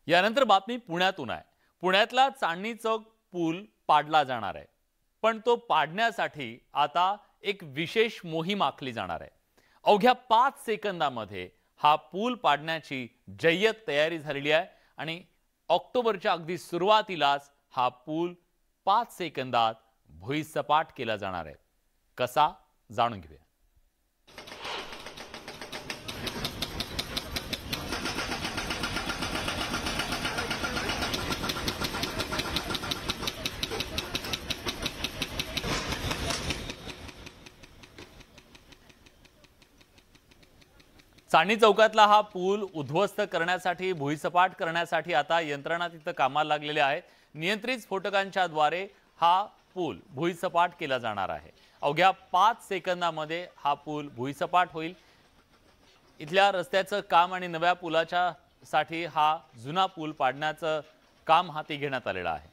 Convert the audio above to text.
यानंतर बातमी पुण्यातून आहे। पुण्यातला चांदणी चौक पूल पाडला जाणार आहे, पण तो पाडण्यासाठी आता एक विशेष मोहीम आखली जाणार आहे। अवघ्या 5 सेकंदामध्ये हा पूल पाडण्याची जय्यत तयारी झालेली आहे आणि ऑक्टोबरच्या अगदी सुरुवातीलाच हा पूल 5 सेकंदात भुईसपाट केला जाणार आहे। कसा जाणून घेऊया। चांदणी चौकातला हा पूल उद्ध्वस्त करण्यासाठी भुईसपाट करण्यासाठी आता यंत्रणा तिथं कामाला लागलेल्या आहेत। नियंत्रित स्फोटकांच्या द्वारे हा पूल भुईसपाट केला जाणार आहे। अवघ्या 5 सेकंदामध्ये हा पूल भुईसपाट होईल। इथल्या रस्त्याचं काम आणि नव्या पुलाच्या साठी हा जुना पूल पाडण्याचं काम हाती घेण्यात आलेलं आहे।